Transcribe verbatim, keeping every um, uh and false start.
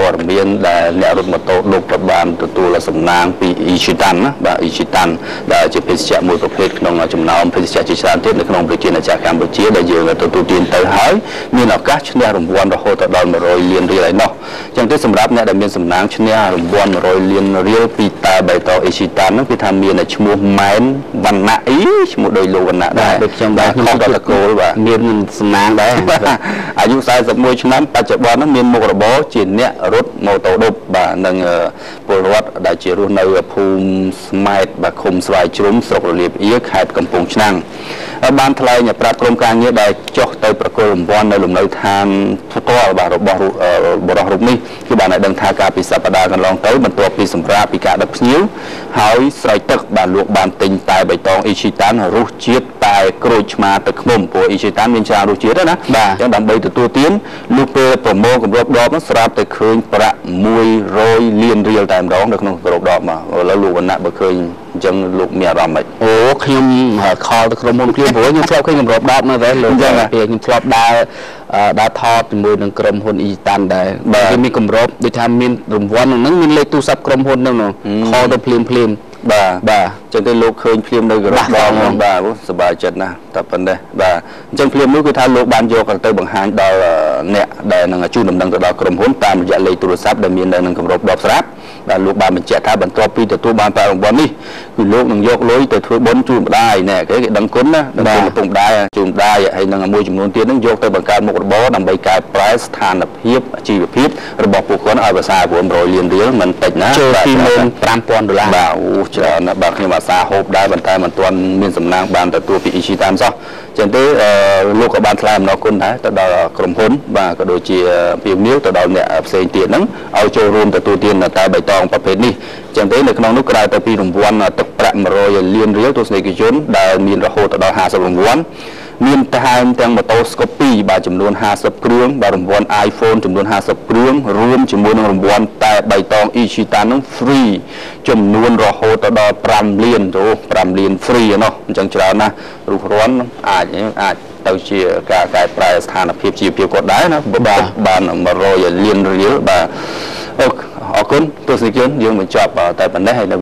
ព័ត៌មានដែលអ្នករត់ម៉ូតូលោកប្របានទទួលសំណាងពីអ៊ីជីតាន់ណាបាទអ៊ីជីតាន់ដែលជាភេសជ្ជៈមួយប្រភេទក្នុងចំណោមភេសជ្ជៈជាច្រើនទៀតនៅក្នុងប្រជាណាចក្រកម្ពុជាដែលយើងទទួលទានទៅហើយមានឱកាសឈ្នះរង្វាន់រហូតដល់មួយរយលានរៀលឯណោះអញ្ចឹងទេសម្រាប់អ្នកដែលមានសំណាងឈ្នះរង្វាន់មួយរយលានរៀលពីតែបៃតងអ៊ីជីតាន់ហ្នឹងគឺថាមានឈ្មោះម៉ែនវណ្ណៈអ៊ីឈ្មោះដោយលោកវណ្ណៈដែរដូចខ្ញុំដែរខ្ញុំក៏តកូលបាទមានសំណាងដែរអាយុសែនសិបមួយឆ្នាំបច្ចុប្បន្នហ្នឹងមានមុខរបរជាអ្នករត់ម៉ូតូឌុបបាទនិងពលរដ្ឋដែលជារស់នៅភូមិស្មែតបាទឃុំស្វាយជ្រុំស្រុករលៀបអៀខេត្តកំពង់ឆ្នាំងបានថ្លែងប្រាប់ក្រុមការងារដែលចុះទៅប្រគល់រង្វាន់នៅលំនៅឋានផ្ទាល់បាទរបស់បរិះរូបនេះគឺបានឲ្យដឹងថាការពិសប្តាហ៍កន្លងទៅបន្ទាប់ពីសម្រាប់ពីការដឹកភ្ញៀវហើយស្រែកទឹកបានលោកបានទិញតែបៃតងអ៊ីជីតាន់រសជាតិតែក្រូចឆ្មាទឹកឃ្មុំព្រោះអ៊ីជីតាន់មានច្រើនរសជាតិណាបាទអញ្ចឹងដើម្បីទទួលទានលោកពេលប្រមូលគម្របដបនោះស្រាប់តែឃើញប្រាក់មួយរយលានរៀលតែម្ដងនៅក្នុងគម្របដបមកឥឡូវលោកវណ្ណៈបើឃើញអញ្ចឹងលោកមានអារម្មណ៍ម៉េចអូខ្ញុំខលទៅក្រុមហ៊ុនភ្លាមព្រោះខ្ញុំធ្លាប់ឃើញគម្របដបនៅដែរលោកអញ្ចឹងពេលខ្ញុំធ្លាប់ដើរដើរថតជាមួយនឹងក្រុមហ៊ុនអ៊ីតាន់ដែរបាទគេមានគម្របដូចថាមានរង្វាន់ហ្នឹងមានលេខទូរស័ព្ទក្រុមហ៊ុនហ្នឹងខលទៅភ្លាមភ្លាមបាទបាទអញ្ចឹងទៅលោកឃើញភ្លាមនៅក្រោមដងហ្នឹងបាទសប្បាយចិត្តណាស់តែប៉ុណ្ណេះបាទអញ្ចឹងភ្លាមនោះគឺថាលោកបានយកទៅបង្ហាញដល់អ្នកដែលនឹងជូនដំណឹងទៅដល់ក្រុមហ៊ុនតាមរយៈលេខទូរស័ព្ទដែលមាននៅក្នុងគម្របដបស្រាប់ដែលលោកបានបញ្ជាក់ថាបន្ទាប់ពីទទួលបានប្រាក់រង្វាន់នេះគឺលោកនឹងយកលុយទៅធ្វើបុណ្យជូនម្ដាយណែគេគេដឹងគុណណាដឹងគុណឪពុកម្ដាយជូនម្ដាយហើយនឹងមួយចំនួនទៀតនឹងយកទៅបង្កើតមុខរបរដើម្បីកែប្រែស្ថានភាពជីវភាពរបស់ពួកគាត់ឲ្យប្រសើរព្រោះមួយរយលានរៀលមិនតិចណាបាទពីរម៉ឺនប្រាំពាន់ដុល្លារបាទអូច្រើនណាស់បាទខ្ញុំអាសាហូបដែរប៉ុន្តែមិនទាន់មានសំណាងបានទទួលពីអ៊ីជីតាន់សោះចឹងទេលោកក៏បានថ្លែងអំណរគុណដែរទៅដល់ក្រុមហ៊ុនបាទក៏ដូចជាពីមៀវទៅដល់អ្នកផ្សេងទៀតហ្នឹងឲ្យចូលរួមទទួលទានតែបៃតងប្រភេទនេះចឹងទេនៅក្នុងនោះក្រៅទៅពីរង្វាន់ទឹកប្រាក់មួយរយលានរៀលទស្សនិកជនដែលមានរហូតដល់ห้าสิบរង្វាន់មានថែមទាំងម៉ូតូស្កូពីបាទចំនួនห้าสิบគ្រឿងបាទរង្វាន់ iPhone ចំនួនห้าสิบគ្រឿងរួមជាមួយនឹងរង្វាន់តែបៃតងអ៊ីជីតាន់នោះ free ចំនួនរហូតដល់fiveលានទៅfiveលាន free ណោះអញ្ចឹងច្រើនណាស់រូបរាន់អាចអាចទៅជាការកែប្រែស្ថានភាពជីវភាពគាត់ដែរណាបាទបានមួយរយលានរៀលបាទអរគុណទស្សនិកជនយើងបញ្ចប់តែប៉ុណ្ណេះហើយនៅ